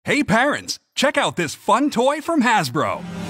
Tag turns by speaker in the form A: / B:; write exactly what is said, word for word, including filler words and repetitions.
A: Hey parents, check out this fun toy from Hasbro.